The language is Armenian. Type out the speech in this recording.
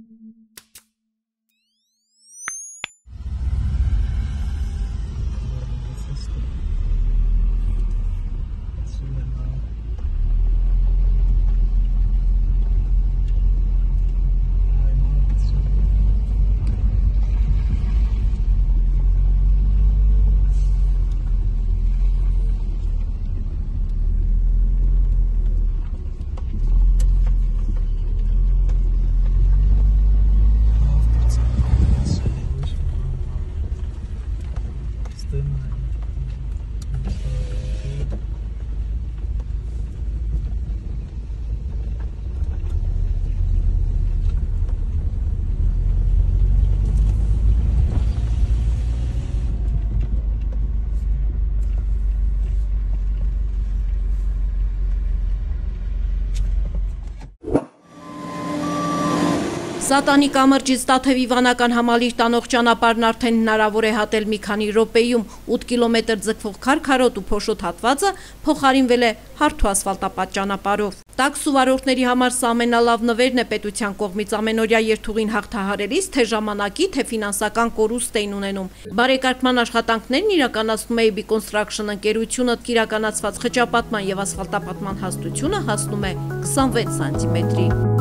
Սատանի կամրջից Տաթևի վանական համալիր տանող ճանապարհն արդեն հնարավոր է հատել մի քանի րոպեում, 8 կիլոմետր ձգվող քարքարոտ ու փոշոտ հատվածը փոխարինվել է հարթ ու ասֆալտապատ ճանապարհով։ Տաքսու վարորդների համար սա ամենալավ նվերն է պետության կողմից ամենօրյա երթուղին հաղթահարելիս, թե ժամանակի, թե ֆինանսական կորուստ էին ունենում։ Բարեկարգման աշխատանքներն իրականացնում է AB Construction ընկերությունը, իրականացված խճապատման եւ ասֆալտապատման հաստությունը հասնում է 26 սանտիմետրի։